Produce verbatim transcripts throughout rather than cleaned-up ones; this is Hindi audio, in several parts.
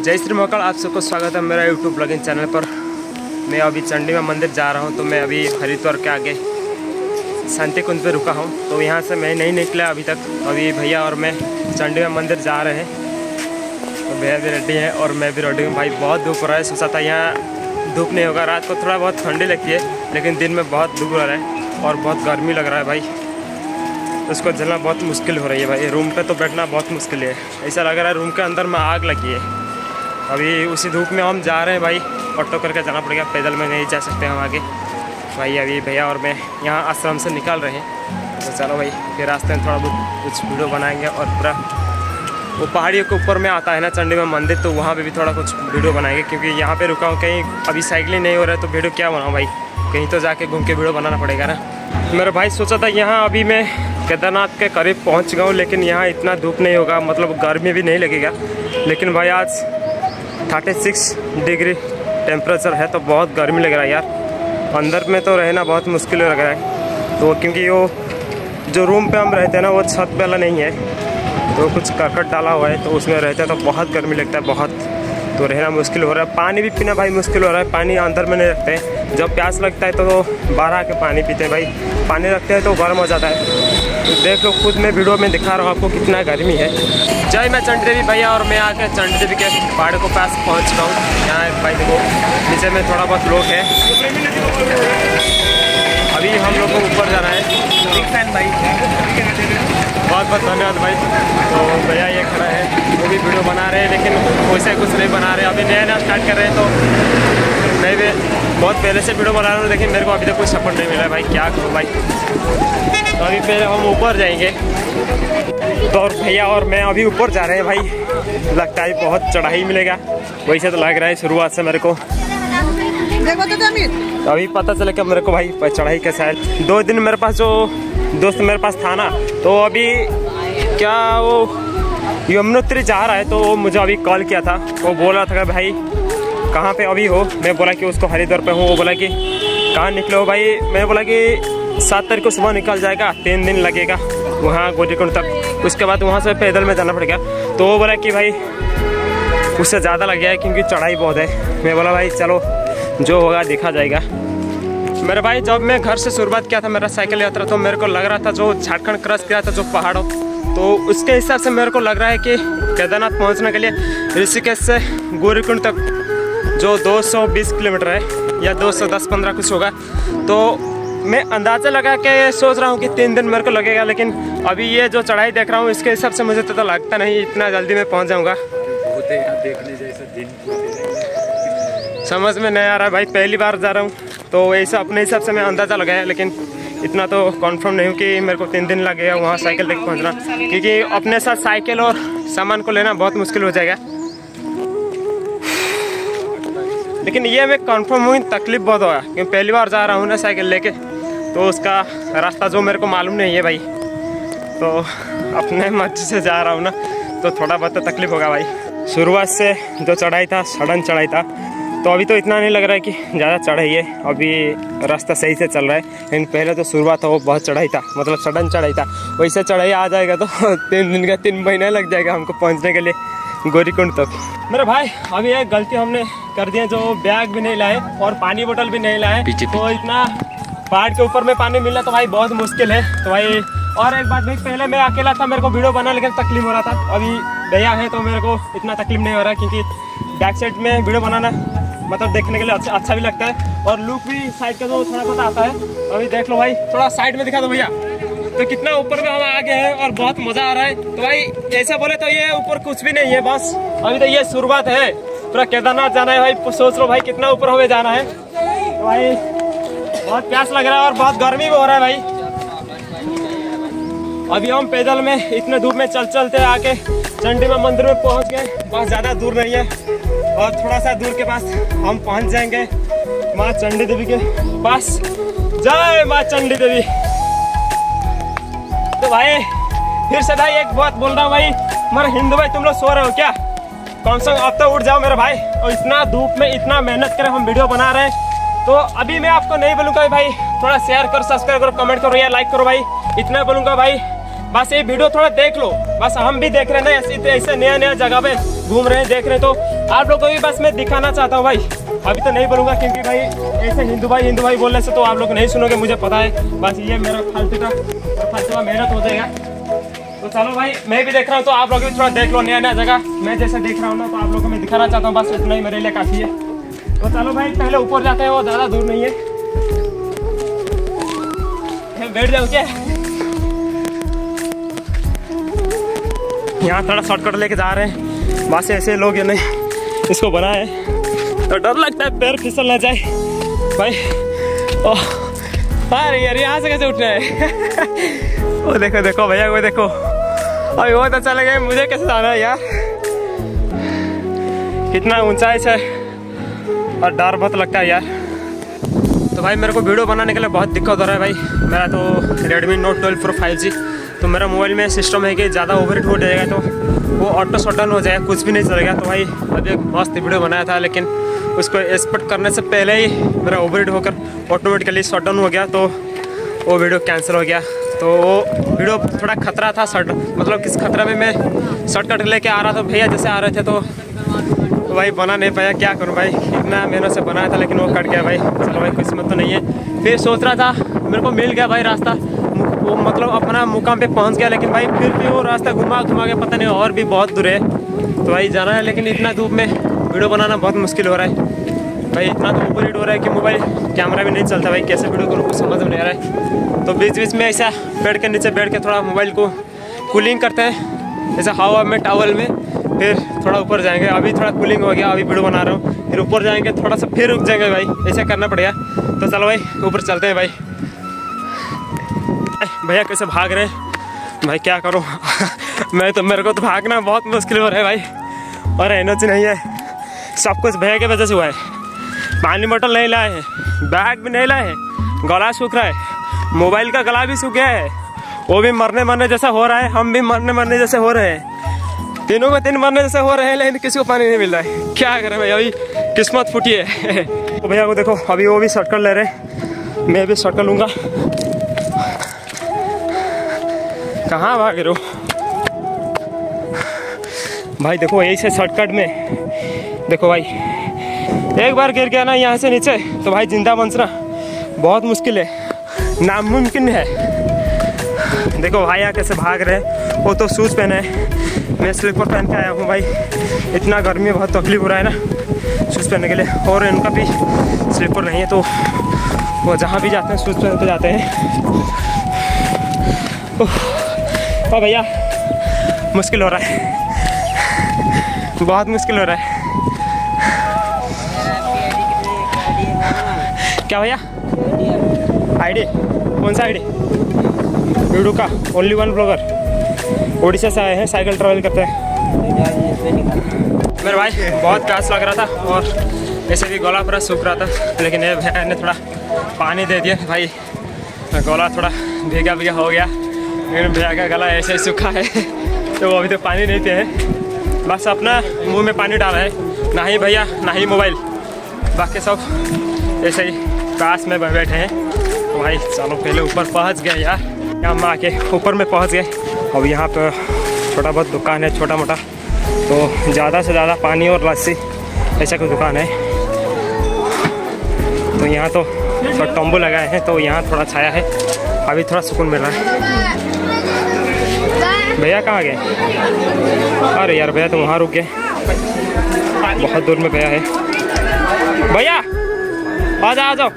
जय श्री महाकाल, आप सबको स्वागत है मेरा यूट्यूब ब्लॉगिंग चैनल पर। मैं अभी चंडी में मंदिर जा रहा हूं, तो मैं अभी हरिद्वार के आगे शांति कुंज पे रुका हूं। तो यहां से मैं नहीं निकला अभी तक। अभी भैया और मैं चंडी में मंदिर जा रहे हैं। तो भैया भी रेडी हैं और मैं भी रेडी हूँ। भाई बहुत धूप हो रहा है, सोचा था यहाँ धूप नहीं होगा, रात को थोड़ा बहुत ठंडी लगती है, लेकिन दिन में बहुत धूप हो रहा है और बहुत गर्मी लग रहा है भाई। उसको जलना बहुत मुश्किल हो रही है भाई। रूम पे तो बैठना बहुत मुश्किल है, ऐसा लग रहा है रूम के अंदर में आग लगी है। अभी उसी धूप में हम जा रहे हैं भाई, ऑटो करके जाना पड़ेगा, पैदल में नहीं जा सकते हम आगे भाई। अभी भैया और मैं यहाँ आश्रम से निकल रहे हैं, तो चलो भाई फिर रास्ते में थोड़ा बहुत कुछ वीडियो बनाएंगे। और पूरा वो पहाड़ियों के ऊपर में आता है ना चंडी में मंदिर, तो वहाँ पे भी थोड़ा कुछ वीडियो बनाएंगे, क्योंकि यहाँ पे रुका हूँ। कहीं अभी साइकिलिंग नहीं हो रहा है तो वीडियो क्या बनाऊँ भाई, कहीं तो जाके घूम के वीडियो बनाना पड़ेगा ना। मेरा भाई सोचा था यहाँ अभी मैं केदारनाथ के करीब पहुँच गया हूँ, लेकिन यहाँ इतना धूप नहीं होगा, मतलब गर्मी भी नहीं लगेगा। लेकिन भाई आज थर्टी सिक्स डिग्री टेम्परेचर है, तो बहुत गर्मी लग रहा है यार। अंदर में तो रहना बहुत मुश्किल लग रहा है, तो क्योंकि वो जो रूम पे हम रहते हैं ना वो छत वाला नहीं है, तो कुछ करकट डाला हुआ है, तो उसमें रहते हैं तो बहुत गर्मी लगता है बहुत, तो रहना मुश्किल हो रहा है। पानी भी पीना भाई मुश्किल हो रहा है, पानी अंदर में नहीं रखते हैं। जब प्यास लगता है तो बाहर आके पानी पीते हैं भाई, पानी रखते हैं तो गर्म हो जाता है। तो देख लो, खुद मैं वीडियो में दिखा रहा हूँ आपको कितना गर्मी है। जय मैं चंडी देवी भैया, और मैं आके चंडी देवी के पहाड़ को पास पहुँच रहा हूँ। यहाँ एक भाई देखो नीचे में थोड़ा बहुत लोग है। अभी हम लोग को ऊपर जाना है। बहुत बहुत धन्यवाद भाई। तो भैया ये खड़ा है, वो भी वीडियो बना रहे हैं, लेकिन वैसे कुछ नहीं बना रहे, अभी नया नया स्टार्ट कर रहे हैं। तो मैं भी बहुत पहले से वीडियो बना रहा हूँ, लेकिन मेरे को अभी तक कोई सपोर्ट नहीं मिला है भाई, क्या करूँ भाई। तो अभी पहले हम ऊपर जाएंगे। तो और भैया और मैं अभी ऊपर जा रहे हैं भाई, लगता है बहुत चढ़ाई मिलेगा, वैसे तो लग रहा है शुरुआत से मेरे को। तो अभी पता चला कि मेरे को भाई चढ़ाई कैसा है। दो दिन मेरे पास जो दोस्त मेरे पास था ना, तो अभी क्या वो यमुनोत्री जा रहा है, तो वो मुझे अभी कॉल किया था। वो बोल रहा था कि भाई कहाँ पे अभी हो। मैं बोला कि उसको हरिद्वार पे हूँ। वो बोला कि कहाँ निकले हो भाई। मैंने बोला कि सात तारीख को सुबह निकल जाएगा, तीन दिन लगेगा वहाँ गौरीकुंड तक, उसके बाद वहाँ से पैदल में जाना पड़ेगा। तो वो बोला कि भाई उससे ज़्यादा लग गया है, क्योंकि चढ़ाई बहुत है। मैं बोला भाई चलो जो होगा देखा जाएगा। मेरे भाई जब मैं घर से शुरुआत किया था मेरा साइकिल यात्रा, तो मेरे को लग रहा था जो झारखंड क्रॉस किया था जो पहाड़ों, तो उसके हिसाब से मेरे को लग रहा है कि केदारनाथ पहुंचने के लिए ऋषिकेश से गौरीकुंड तक जो दो सौ बीस किलोमीटर है या दो सौ दस पंद्रह कुछ होगा, तो मैं अंदाज़ा लगा के सोच रहा हूँ कि तीन दिन मेरे को लगेगा। लेकिन अभी ये जो चढ़ाई देख रहा हूँ इसके हिसाब से मुझे तो, तो लगता नहीं इतना जल्दी मैं पहुँच जाऊँगा। देखने जैसा दिन समझ में नहीं आ रहा है भाई, पहली बार जा रहा हूँ, तो ऐसा अपने हिसाब से मैं अंदाज़ा लगाया, लेकिन इतना तो कंफर्म नहीं हूँ कि मेरे को तीन दिन लगेगा वहाँ साइकिल लेके पहुँचना, क्योंकि अपने साथ साइकिल और सामान को लेना बहुत मुश्किल हो जाएगा। लेकिन ये मैं कंफर्म हूँ तकलीफ बहुत होगा, क्योंकि पहली बार जा रहा हूँ ना साइकिल लेके, तो उसका रास्ता जो मेरे को मालूम नहीं है भाई, तो अपने मर्जी से जा रहा हूँ ना, तो थोड़ा बहुत तो तकलीफ होगा भाई। शुरुआत से जो चढ़ाई था सडन चढ़ाई था, तो अभी तो इतना नहीं लग रहा है कि ज़्यादा चढ़ाई है, अभी रास्ता सही से चल रहा है। लेकिन पहले जो शुरुआत था वो बहुत चढ़ाई था, मतलब सडन चढ़ाई था। वैसे चढ़ाई आ जाएगा तो तीन दिन का तीन महीना लग जाएगा हमको पहुंचने के लिए गौरीकुंड तक। मेरे भाई अभी एक गलती हमने कर दी है, जो बैग भी नहीं लाए और पानी बोतल भी नहीं लाए, तो इतना पहाड़ के ऊपर में पानी मिलना तो भाई बहुत मुश्किल है। तो भाई और एक बात भाई, पहले मैं अकेला था, मेरे को वीडियो बना लेकिन तकलीफ हो रहा था। अभी भैया है तो मेरे को इतना तकलीफ नहीं हो रहा है, क्योंकि बैक साइड में वीडियो बनाना मतलब देखने के लिए अच्छा अच्छा भी लगता है, और लुक भी साइड का जो थोड़ा बहुत आता है। अभी देख लो भाई, थोड़ा साइड में दिखा दो भैया, तो कितना ऊपर में हम आगे हैं और बहुत मजा आ रहा है। तो भाई ऐसा बोले तो ये ऊपर कुछ भी नहीं है, बस अभी तो ये शुरुआत है। पूरा केदारनाथ जाना है भाई, सोच लो भाई कितना ऊपर हमें जाना है। तो भाई बहुत प्यास लग रहा है और बहुत गर्मी भी हो रहा है भाई। अभी हम पैदल में इतने धूप में चल चलते आके चंडी में मंदिर में पहुंच गए। बहुत ज़्यादा दूर नहीं है, और थोड़ा सा दूर के पास हम पहुंच जाएंगे माँ चंडी देवी के पास। जय माँ चंडी देवी। तो भाई फिर से भाई एक बात बोल रहा हूँ भाई, मेरे हिंदू भाई तुम लोग सो रहे हो क्या? कम से कम अब तो उठ जाओ मेरे भाई। और इतना धूप में इतना मेहनत कर हम वीडियो बना रहे हैं, तो अभी मैं आपको नहीं बोलूँगा भाई थोड़ा शेयर करो, सब्सक्राइब करो, कमेंट करो या लाइक करो भाई, इतना बोलूँगा भाई। बस ये वीडियो थोड़ा देख लो, बस हम भी देख रहे हैं ना, ऐसे ऐसे नया नया जगह पे घूम रहे हैं, देख रहे हैं, तो आप लोग को भी बस मैं दिखाना चाहता हूँ भाई। अभी तो नहीं बोलूँगा क्योंकि भाई ऐसे हिंदू भाई हिंदू भाई बोलने से तो आप लोग नहीं सुनोगे, मुझे पता है। बस ये मेरा फालतू का फालतू का मेहनत हो जाएगा। तो चलो भाई, मैं भी देख रहा हूँ तो आप लोग भी थोड़ा देख लो नया नया जगह। मैं जैसे देख रहा हूँ ना तो आप लोग को मैं दिखाना चाहता हूँ, बस इतना ही मेरे लिए काफ़ी है। तो चलो भाई पहले ऊपर जाते हैं, वो ज़्यादा दूर नहीं है। बैठ जाओ क्या, यहाँ थोड़ा शॉर्टकट लेके जा रहे हैं। बस ऐसे लोग ये नहीं इसको बनाए तो डर लगता है पैर फिसल ना जाए भाई। ओह अरे यार, यहाँ से कैसे उठना है? वो देखो देखो भैया, वो देखो, अभी बहुत अच्छा लगे। मुझे कैसे जाना है यार, कितना ऊंचाई से और डर बहुत लगता है यार। तो भाई मेरे को वीडियो बनाने के लिए बहुत दिक्कत हो रहा है भाई। मेरा तो Redmi Note twelve Pro five G, तो मेरा मोबाइल में सिस्टम है कि ज़्यादा ओवरहीट हो जाएगा तो वो ऑटो शटडाउन हो जाएगा, कुछ भी नहीं चलेगा। तो भाई अभी एक मस्त वीडियो बनाया था, लेकिन उसको एक्सपोर्ट करने से पहले ही मेरा ओवरहीट होकर ऑटोमेटिकली शटडाउन हो गया, तो वो वीडियो कैंसिल हो गया। तो वो वीडियो थोड़ा खतरा था, शट मतलब किस खतरा में मैं शॉर्टकट लेके आ रहा था भैया जैसे आ रहे थे, तो भाई बना नहीं पाया। क्या करूं भाई, इतना मेहनत से बनाया था लेकिन वो कट गया भाई। चलो भाई किस्मत तो नहीं है। फिर सोच रहा था, मेरे को मिल गया भाई रास्ता, वो मतलब अपना मुकाम पे पहुंच गया, लेकिन भाई फिर भी वो रास्ता घुमा घुमा के पता नहीं और भी बहुत दूर है। तो भाई जाना है, लेकिन इतना धूप में वीडियो बनाना बहुत मुश्किल हो रहा है भाई। इतना तो ओवरहीट हो रहा है कि मोबाइल कैमरा भी नहीं चलता भाई, कैसे वीडियो करूँ कुछ समझ में नहीं आ रहा है। तो बीच बीच में ऐसा बेड के नीचे बैठ के थोड़ा मोबाइल को कूलिंग करते हैं, जैसे हवा में टावल में, फिर थोड़ा ऊपर जाएंगे। अभी थोड़ा कूलिंग हो गया, अभी वीडियो बना रहा हूँ, फिर ऊपर जाएंगे थोड़ा सा, फिर रुक जाएंगे भाई, ऐसा करना पड़ेगा। तो चलो भाई ऊपर चलते हैं भाई। भैया कैसे भाग रहे हैं भाई, क्या करूँ मैं तो, मेरे को तो भागना बहुत मुश्किल हो रहा है भाई, और एनर्जी नहीं है। सब कुछ भैया की वजह से हुआ है। पानी बोतल नहीं लाए हैं, बैग भी नहीं लाए हैं, गला सूख रहा है, मोबाइल का गला भी सूख गया है, वो भी मरने मरने जैसा हो रहा है, हम भी मरने मरने जैसे हो रहे हैं, तीनों को तीन मरने जैसे हो रहे हैं, लेकिन किसी को पानी नहीं मिल रहा है। क्या करें भाई, अभी किस्मत फूटी है। तो भैया को देखो, अभी वो भी शॉर्टकट ले रहे हैं, मैं भी शॉर्टकट लूँगा। कहाँ भाग रहे हो भाई? देखो यही से शॉर्टकट में देखो भाई, एक बार गिर गया ना यहाँ से नीचे तो भाई जिंदा बचना बहुत मुश्किल है, नामुमकिन है। देखो भाई यहाँ कैसे भाग रहे हैं, वो तो शूज़ पहने हैं, मैं स्लीपर पहन के आया हूँ भाई। इतना गर्मी बहुत तकलीफ हो रहा है ना शूज़ पहनने के लिए, और इनका भी स्लीपर नहीं है, तो वो जहाँ भी जाते हैं शूज़ पहन के जाते हैं। ओ भैया मुश्किल हो रहा है, बहुत मुश्किल हो रहा है। क्या भैया आईडी? कौन सा आईडी? वीडियो का ओनली वन ब्लॉगर, उड़ीसा से आए हैं, साइकिल ट्रैवल करते हैं। मेरे भाई बहुत प्यास लग रहा था और ऐसे भी गला पूरा सूख रहा था, लेकिन ये भैया ने थोड़ा पानी दे दिया भाई, गला थोड़ा भीगा भीगा हो गया। लेकिन भैया का गला ऐसे ही सूखा है तो वो अभी तो पानी नहीं पिए हैं, बस अपना मुंह में पानी डाला है, ना ही भैया ना ही मोबाइल, बाकी सब ऐसे ही पास में बैठे हैं। तो भाई चलो पहले ऊपर पहुंच गए यार, यहाँ में आके ऊपर में पहुंच गए। अब यहाँ पर छोटा बहुत दुकान है, छोटा मोटा, तो ज़्यादा से ज़्यादा पानी और लस्सी ऐसा कोई दुकान है। तो यहाँ तो थोड़ा तंबू लगाए हैं, तो यहाँ थोड़ा छाया है, अभी थोड़ा सुकून मिल रहा है। भैया कहाँ गए? अरे यार भैया तो वहाँ रुक गए, बहुत दूर में भैया है। भैया आ जाओ आ जाओ,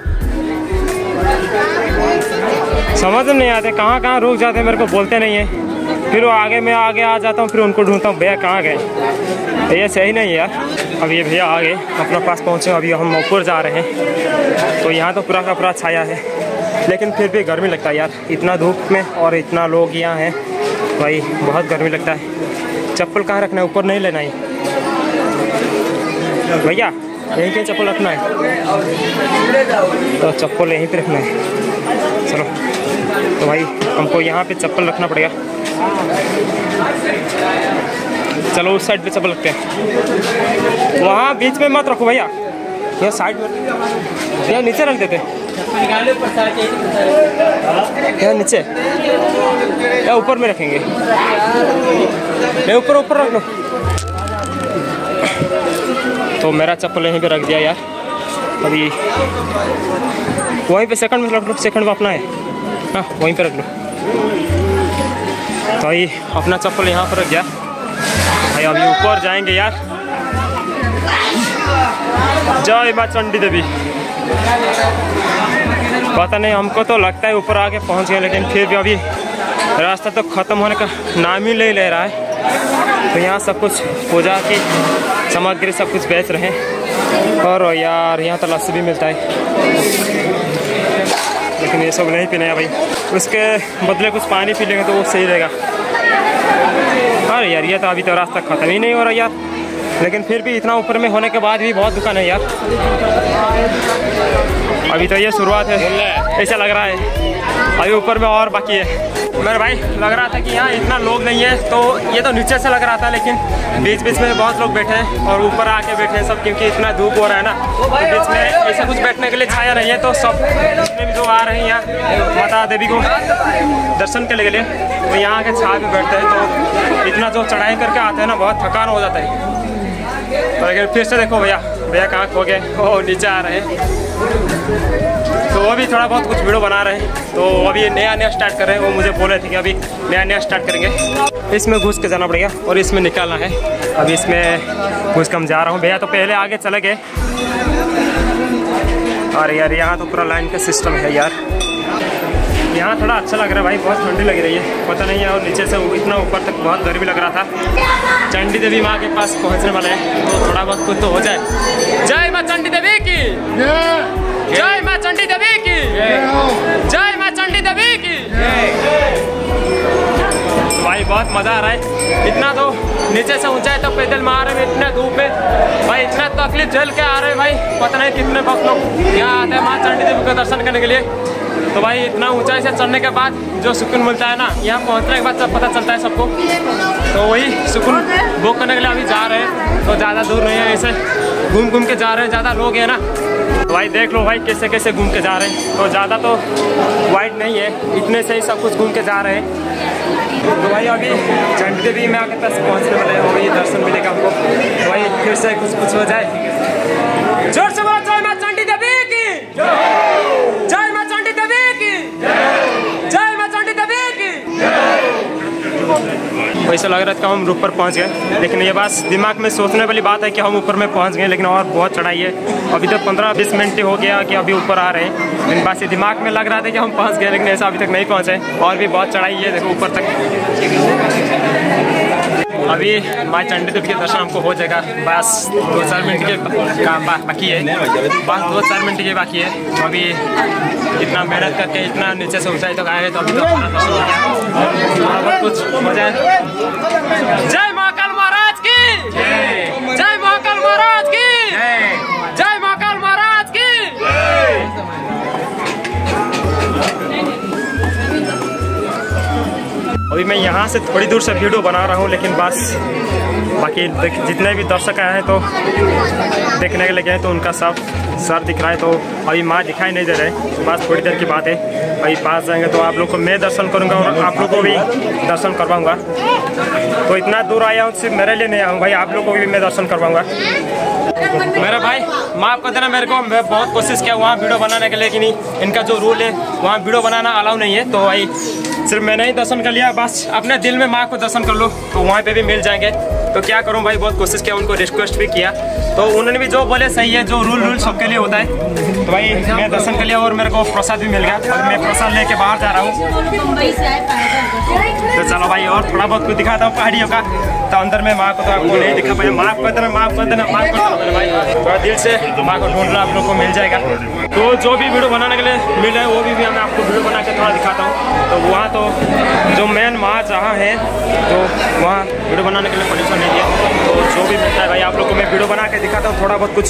समझ नहीं आते कहाँ कहाँ रुक जाते हैं, मेरे को बोलते नहीं है, फिर वो आगे मैं आगे आ जाता हूँ, फिर उनको ढूंढता हूँ भैया कहाँ गए। भैया सही नहीं है यार। अब ये भैया आ गए, अपना पास पहुँचे, अभी हम ऊपर जा रहे हैं। तो यहाँ तो पूरा का पूरा छाया है, लेकिन फिर भी गर्मी लगता है यार, इतना धूप में और इतना लोग यहाँ हैं भाई, बहुत गर्मी लगता है। चप्पल कहाँ रखना है? ऊपर नहीं लेना है भैया, यहीं कहीं चप्पल रखना है, तो चप्पल यहीं पे रखना है। चलो तो भाई हमको यहाँ पे चप्पल रखना पड़ेगा, चलो उस साइड पे चप्पल रखते हैं, वहाँ बीच में मत रखो भैया, यहाँ साइड में, यहाँ नीचे रख देते, यहाँ नीचे या ऊपर में रखेंगे, नहीं ऊपर ऊपर रख लो। तो मेरा चप्पल यहीं पे रख दिया यार, अभी वहीं पे सेकंड में रख लो, सेकंड में अपना है, हाँ वहीं पे रख लो। तो भाई अपना चप्पल यहाँ पर रख गया भाई, अभी ऊपर जाएंगे यार। जय माँ चंडी देवी। पता नहीं, हमको तो लगता है ऊपर आके पहुँच गए, लेकिन फिर भी अभी रास्ता तो ख़त्म होने का नाम ही नहीं ले रहा है। तो यहाँ सब कुछ पूजा की सामग्री सब कुछ बेच रहे हैं। और यार यहाँ तो लस्सी भी मिलता है, लेकिन ये सब नहीं पीने हैं भाई, उसके बदले कुछ पानी पी लेंगे तो वो सही रहेगा। अरे यार ये तो अभी तो रास्ता ख़त्म ही नहीं हो रहा यार, लेकिन फिर भी इतना ऊपर में होने के बाद भी बहुत दुकान है यार। अभी तो ये शुरुआत है, ऐसा लग रहा है, अभी ऊपर में और बाकी है। मेरे भाई लग रहा था कि यहाँ इतना लोग नहीं है, तो ये तो नीचे से लग रहा था, लेकिन बीच बीच में बहुत लोग बैठे हैं और ऊपर आके बैठे हैं सब, क्योंकि इतना धूप हो रहा है ना, तो बीच में ऐसा कुछ बैठने के लिए छाया नहीं है। तो सब जितने भी जो आ रहे हैं यहाँ माता देवी को दर्शन के लिए, तो यहाँ आके छाया पे बैठते हैं। तो इतना जो चढ़ाई करके आते हैं ना, बहुत थकान हो जाता है। तो लेकिन फिर से देखो भैया, भैया कहाँ खो गए, वो नीचे आ रहे हैं। तो वो भी थोड़ा बहुत कुछ वीडियो बना रहे हैं। तो अभी नया नया स्टार्ट कर रहे हैं, वो मुझे बोल रहे थे कि अभी नया नया स्टार्ट करेंगे। इसमें घुस के जाना पड़ेगा और इसमें निकालना है। अभी इसमें घुस के हम जा रहा हूँ। भैया तो पहले आगे चले गए। और यार यहाँ तो पूरा लाइन का सिस्टम है यार। यहाँ थोड़ा अच्छा लग रहा है भाई, बहुत ठंडी लग रही है, पता नहीं है। और नीचे से इतना ऊपर तक बहुत गर्मी लग रहा था। चंडी देवी माँ के पास पहुँचने वाले हैं, तो थोड़ा बहुत कुछ तो हो जाए। जय माँ चंडी देवी की, जय माँ चंडी देवी की, जय माँ चंडी देवी की। तो भाई बहुत मज़ा आ रहा है। इतना तो नीचे से ऊंचाई तो पैदल मार रहे हैं, इतने धूप में भाई, इतना तकलीफ झेल के आ रहे हैं भाई। पता नहीं कितने बहुत लोग यहाँ आते हैं माँ चंडी देवी का दर्शन करने के लिए। तो भाई इतना ऊंचाई से चढ़ने के बाद जो सुकून मिलता है ना, यहाँ पहुँचने के बाद सब पता चलता है सबको। तो वही सुकून बुक करने के लिए अभी जा रहे हैं। तो ज़्यादा दूर नहीं है, ऐसे घूम घूम के जा रहे हैं, ज़्यादा लोग हैं ना। तो भाई देख लो भाई कैसे कैसे घूम के जा रहे हैं। तो ज़्यादा तो वाइड नहीं है, इतने से ही सब कुछ घूम के जा रहे हैं। तो भाई अभी चंडी देवी में आके पास पहुँचने वाले हैं, वही दर्शन मिलेगा हमको। तो भाई फिर से कुछ कुछ हो जाए। जोर से बोलो जय माँ चंडी देवी की, जय माँ चंडी देवी की, जय माँ चंडी देवी की। वैसा लग रहा था कि हम ऊपर पहुंच गए, लेकिन ये बात दिमाग में सोचने वाली बात है कि हम ऊपर में पहुंच गए, लेकिन और बहुत चढ़ाई है। अभी तक पंद्रह बीस मिनट हो गया कि अभी ऊपर आ रहे हैं, लेकिन बस ये दिमाग में लग रहा था कि हम पहुंच गए, लेकिन ऐसा अभी तक नहीं पहुंचे। और भी बहुत चढ़ाई है, देखो ऊपर तक। अभी माँ चंडी देवी के दर्शन हमको हो जाएगा, बस दो चार मिनट के काम बाकी है, बस दो चार मिनट के बाकी है। तो अभी इतना मेहनत करके इतना नीचे से ऊंचाई तक आए हैं, तो अभी तो हमारा दर्शन हो गया, बहुत कुछ हो जाए। जय महाकाल महाराज की, जय महाकाल महाराज की, जय महाकाल महाराज की। अभी मैं यहाँ से थोड़ी दूर से वीडियो बना रहा हूँ, लेकिन बस बाकी जितने भी दर्शक आए हैं तो देखने के लिए गए, तो उनका सब सर दिख रहा है। तो अभी माँ दिखाई नहीं दे रहे, बस थोड़ी देर की बात है। अभी पास जाएंगे तो आप लोग को मैं दर्शन करूँगा और आप लोग को भी दर्शन करवाऊँगा। तो इतना दूर आया हूँ, सिर्फ मेरे लिए नहीं आऊँ भाई, आप लोग को भी मैं दर्शन करवाऊँगा। मेरा भाई माफ़ कर देना मेरे को, मैं बहुत कोशिश किया वहाँ वीडियो बनाने के लिए, कि नहीं इनका जो रूल है वहाँ वीडियो बनाना अलाउ नहीं है। तो भाई सिर्फ मैंने ही दर्शन कर लिया, बस अपने दिल में माँ को दर्शन कर लो, तो वहाँ पे भी मिल जाएंगे। तो क्या करूँ भाई, बहुत कोशिश किया, उनको रिक्वेस्ट भी किया, तो उन्होंने भी जो बोले सही है, जो रूल रूल सबके लिए होता है। तो भाई मैं दर्शन कर लिया और मेरे को प्रसाद भी मिल गया, और मैं प्रसाद लेके बाहर जा रहा हूँ। तो चलो भाई और थोड़ा बहुत कुछ दिखाता हूँ पहाड़ियों का। तो अंदर में माँ को तो आपको नहीं दिखा पाया, माफ़ कर देना, माफ़ कर देना, माफ़ कर देना मेरे भाई, थोड़ा दिल से माँ को ढूंढना आप लोग को मिल जाएगा। तो जो भी वीडियो बनाने के लिए मिल रहा है, वो भी, भी मैं आपको वीडियो बना के थोड़ा दिखाता हूँ। तो वहाँ तो जो मेन माँ जहाँ है, तो वहाँ वीडियो बनाने के लिए परमिशन नहीं है। तो जो भी मिलता है भाई आप लोग को मैं वीडियो बना के दिखाता हूँ थोड़ा बहुत कुछ।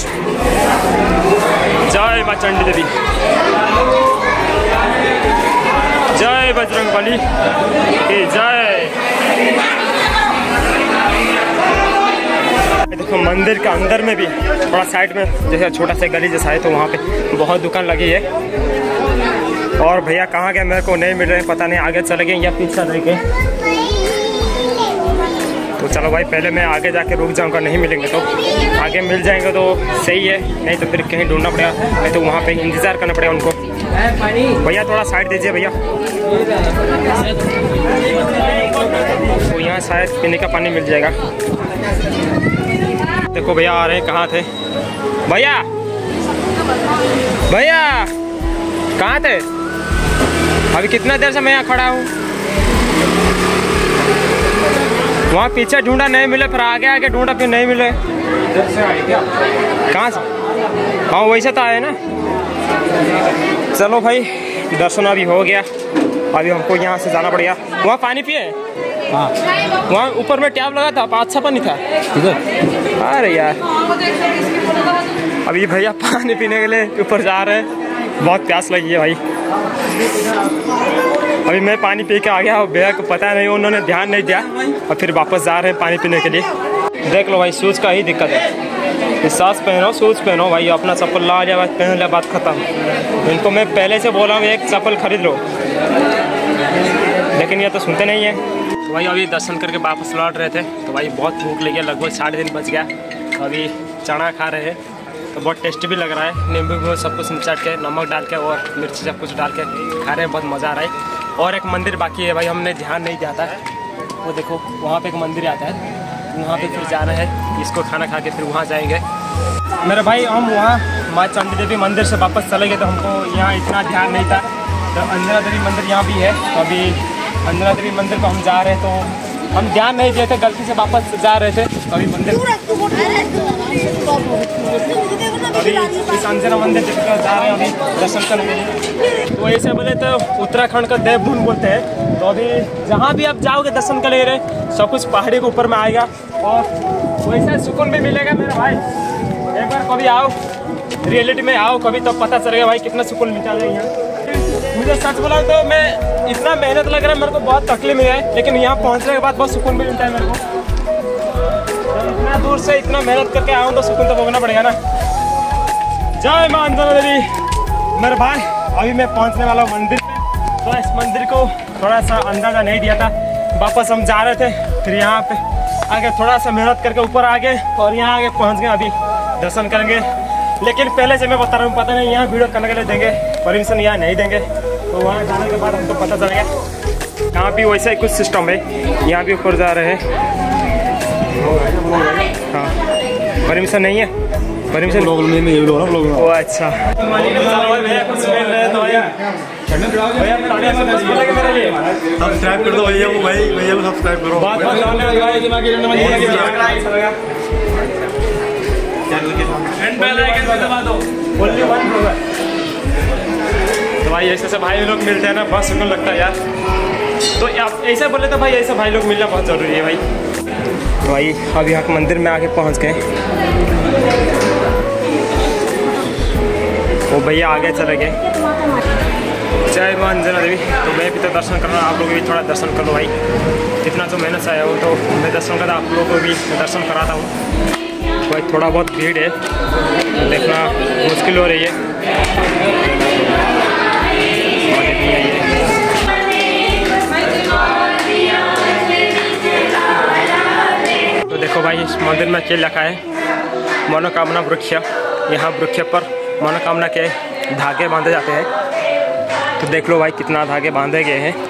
जय माँ चंडी देवी, जय बजरंगबली की जय। देखो मंदिर के अंदर में भी थोड़ा साइड में जैसे छोटा सा गली जैसा है, तो वहाँ पे बहुत दुकान लगी है। और भैया कहाँ गए मेरे को नहीं मिल रहे, पता नहीं आगे चले गए या पीछे रह गए। तो चलो भाई पहले मैं आगे जाके रुक जाऊँगा, नहीं मिलेंगे तो आगे मिल जाएंगे तो सही है, नहीं तो फिर कहीं ढूंढना पड़ेगा, नहीं तो वहाँ पे इंतज़ार करना पड़ेगा उनको। भैया थोड़ा साइड दीजिए भैया। तो यहाँ शायद पीने का पानी मिल जाएगा। देखो भैया आ रहे हैं, कहाँ थे भैया? भैया कहाँ थे? अभी कितना देर से मैं यहाँ खड़ा हूँ, वहाँ पीछे ढूंढा नहीं मिले, फिर आगे आगे ढूंढा फिर नहीं मिले। कहाँ से? हाँ वैसे तो आए ना। चलो भाई दर्शन अभी हो गया, अभी हमको यहाँ से जाना पड़ेगा। वहाँ पानी पिए? हाँ वहाँ ऊपर में टैप लगा था, अच्छा पानी था। अरे यार अभी भैया पानी पीने के लिए ऊपर जा रहे हैं, बहुत प्यास लगी है भाई। अभी मैं पानी पी के आ गया, भैया को पता नहीं, उन्होंने ध्यान नहीं दिया और फिर वापस जा रहे हैं पानी पीने के लिए। देख लो भाई शूज़ का ही दिक्कत है, सांस पहनो शूज़ पहनो भाई, अपना चप्पल ला लिया पहन लिया, बात खत्म। इनको मैं पहले से बोला हूँ एक चप्पल खरीद लो, लेकिन ये तो सुनते नहीं है। तो भाई अभी दर्शन करके वापस लौट रहे थे, तो भाई बहुत भूख लगी, लगभग साढ़े तीन बज गया। तो अभी चना खा रहे हैं, तो बहुत टेस्टी भी लग रहा है, नींबू भी सब कुछ निचाट के नमक डाल के और मिर्ची सब कुछ डाल के खा रहे हैं, बहुत मज़ा आ रहा है। और एक मंदिर बाकी है भाई, हमने ध्यान नहीं दिया था, वो देखो वहाँ पे एक मंदिर आता है, वहाँ पे फिर जाना है, इसको खाना खा के फिर वहाँ जाएंगे। मेरे भाई हम वहाँ माँ चंडी देवी मंदिर से वापस चले गए, तो हमको यहाँ इतना ध्यान नहीं था। तो अंजना देवी मंदिर यहाँ भी है, तो अभी अंजना देवी मंदिर को हम जा रहे हैं, तो हम ध्यान नहीं दिए थे, गलती से वापस जा रहे थे। तो अभी मंदिर अभी इस अंजना मंदिर जा रहे हैं अभी दर्शन करने के लिए। तो ऐसे बोले तो उत्तराखंड का देवभूमि बोलते हैं। तो अभी जहाँ भी आप जाओगे दर्शन के लिए सब कुछ पहाड़ी के ऊपर में आएगा और वैसा सुकून भी मिलेगा। मेरे भाई एक बार कभी आओ, रियलिटी में आओ कभी, तो पता चलेगा भाई कितना सुकून मिलता है यहाँ। मुझे सच बोला तो मैं इतना मेहनत लग रहा है, मेरे को बहुत तकलीफ मिला है, लेकिन यहाँ पहुँचने के बाद बहुत सुकून भी मिलता है मेरे को। तो इतना दूर से इतना मेहनत करके आऊँ तो सुकून तो भोगना पड़ेगा ना। जय मां अंजना देवी। मेरे भाई अभी मैं पहुँचने वाला हूँ मंदिर पे, तो इस मंदिर को थोड़ा सा अंदाज़ा नहीं दिया था, वापस हम जा रहे थे, फिर यहाँ पे आगे थोड़ा सा मेहनत करके ऊपर आ गए और यहाँ आगे पहुँच गए, अभी दर्शन करेंगे। लेकिन पहले से मैं बता रहा हूँ, पता नहीं यहाँ वीडियो करने के लिए देंगे परमिशन या नहीं देंगे, तो वहाँ जाने के बाद हमको पता चलेगा। यहाँ भी वैसा ही कुछ सिस्टम है, यहाँ भी ऊपर जा रहे हैं। हाँ परमिशन नहीं है, परमिशन लोग नहीं है लोग लोग ओ अच्छा सब्सक्राइब कर दो भैया को, भाई भैया को सब्सक्राइब करो। तो भाई ऐसे से भाई लोग मिलते हैं ना, बहुत सुकून लगता है यार। तो आप ऐसा बोले तो भाई ऐसा भाई लोग मिलना बहुत ज़रूरी है भाई। तो भाई अभी यहाँ मंदिर में आके पहुँच गए, वो भैया आगे चले गए। जय मां अंजना देवी। तो मैं भी तो दर्शन कर रहा हूँ, आप लोग भी थोड़ा दर्शन कर लो भाई, कितना तो मेहनत से आया हो, तो मैं दर्शन करता आप लोगों को भी दर्शन कराता हूँ। भाई थोड़ा बहुत भीड़ है, देखना मुश्किल हो रही है। तो देखो भाई इस मंदिर में क्या लिखा है, मनोकामना वृक्ष। यहाँ वृक्ष पर मनोकामना के धागे बांधे जाते हैं। तो देख लो भाई कितना धागे बांधे गए हैं।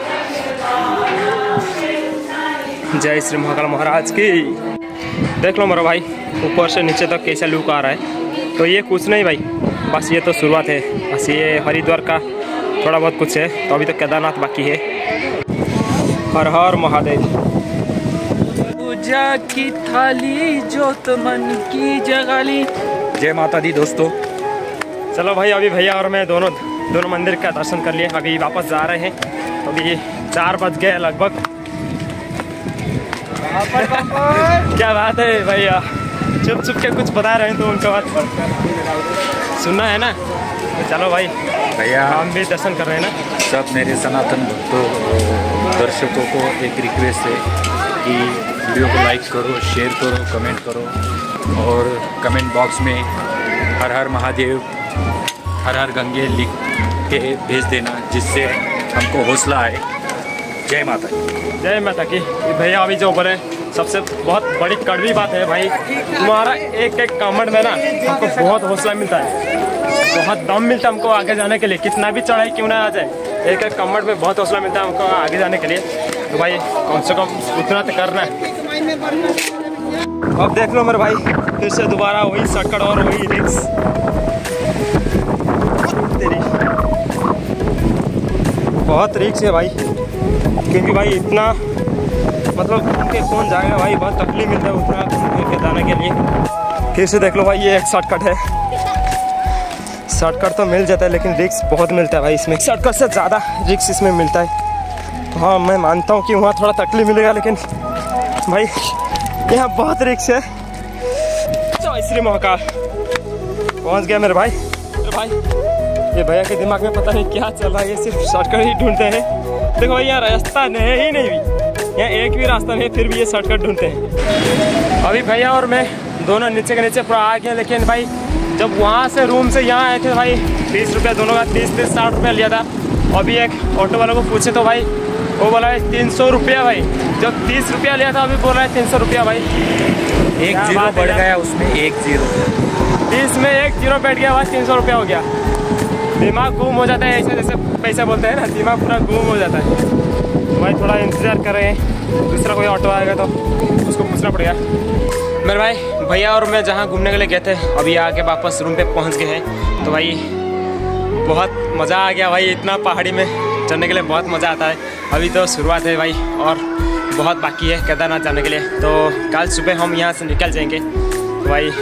जय श्री महाकाल महाराज की। देख लो मेरा भाई ऊपर से नीचे तक कैसा लुक आ रहा है। तो ये कुछ नहीं भाई, बस ये तो शुरुआत है, बस ये हरिद्वार का थोड़ा बहुत कुछ है। तो अभी तो केदारनाथ बाकी है। हर हर महादेव। पूजा की थाली जोत मन की जगाली। जय माता दी दोस्तों। चलो भाई अभी भैया और मैं दोनों दोनों मंदिर का दर्शन कर लिए, अभी वापस जा रहे हैं। तो अभी चार बज गए लगभग। क्या बात है भैया, चुप चुप के कुछ बता रहे हैं तो उनका बात सुनना है ना। तो चलो भाई भैया हम भी दर्शन कर रहे हैं ना। सब मेरे सनातन भक्तों दर्शकों को एक रिक्वेस्ट है कि वीडियो को लाइक करो, शेयर करो, कमेंट करो। और कमेंट बॉक्स में हर हर महादेव, हर हर गंगे लिख के भेज देना, जिससे हमको हौसला आए। जय माता की। जय माता की। भैया अभी जो बोले सबसे बहुत बड़ी कड़वी बात है भाई, तुम्हारा एक एक कमेंट में ना हमको बहुत हौसला मिलता है, बहुत दम मिलता है हमको आगे जाने के लिए। कितना भी चढ़ाई क्यों ना आ जाए, एक एक कमेंट में बहुत हौसला मिलता है हमको आगे जाने के लिए। तो भाई कम से कम उतना तो करना है। अब देख लो मेरे भाई, फिर से दोबारा वही सकड़ और वही रिक्स। बहुत रिक्स है भाई, क्योंकि भाई इतना मतलब घूम के कौन जाएगा भाई, बहुत तकलीफ मिलता है उतना घूम के जाने के लिए। फिर से देख लो भाई, ये एक शॉर्टकट है। शॉर्टकट तो मिल जाता है लेकिन रिक्स बहुत मिलता है भाई इसमें, शॉर्टकट से ज़्यादा रिक्स इसमें मिलता है। हाँ मैं मानता हूँ कि वहाँ थोड़ा तकलीफ मिलेगा, लेकिन भाई यहाँ बहुत रिक्स है। तो इसलिए मौका पहुँच गया मेरे भाई। मेरे भाई ये भैया के दिमाग में पता नहीं क्या चल रहा है, ये सिर्फ शॉर्टकट ही ढूंढते हैं। देखो भाई यहाँ रास्ता नहीं ही नहीं भी, यहाँ एक भी रास्ता नहीं, फिर भी ये शॉर्टकट ढूंढते हैं। अभी भैया और मैं दोनों नीचे के नीचे पूरा आ गए, लेकिन भाई जब वहाँ से रूम से यहाँ आए थे भाई तीस रुपया दोनों का, तीस तीस साठ रुपया लिया था। अभी एक ऑटो वाले को पूछे तो भाई वो बोला है तीन सौ रुपया भाई, जब तीस रुपया लिया था अभी बोल रहा है तीन सौ रुपया भाई। एक जीरो बढ़ गया उसमें, एक जीरो तीस में एक जीरो बैठ गया भाई, तीन सौ रुपया हो गया। दिमाग गुम हो जाता है ऐसे, जैसे पैसा बोलते हैं ना, दिमाग पूरा गुम हो जाता है। तो भाई थोड़ा इंतज़ार कर रहे हैं, दूसरा कोई ऑटो आएगा तो उसको पूछना पड़ेगा। मेरे भाई भैया और मैं जहाँ घूमने के लिए गए थे अभी आके वापस रूम पे पहुँच गए हैं। तो भाई बहुत मज़ा आ गया भाई, इतना पहाड़ी में चढ़ने के लिए बहुत मज़ा आता है। अभी तो शुरुआत है भाई और बहुत बाकी है केदारनाथ जाने के लिए। तो कल सुबह हम यहाँ से निकल जाएंगे। तो भाई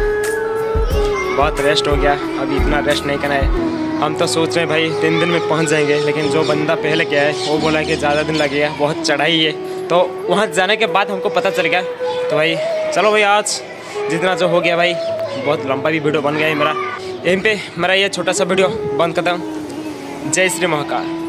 बहुत रेस्ट हो गया, अभी इतना रेस्ट नहीं करना है। हम तो सोच रहे हैं भाई तीन दिन में पहुंच जाएंगे, लेकिन जो बंदा पहले गया है वो बोला कि ज़्यादा दिन लगेगा, बहुत चढ़ाई है। तो वहाँ जाने के बाद हमको पता चल गया। तो भाई चलो भाई आज जितना जो हो गया भाई, बहुत लंबा भी वीडियो बन गया है मेरा। यहीं पे मेरा ये छोटा सा वीडियो बंद करता हूँ। जय श्री महाकाल।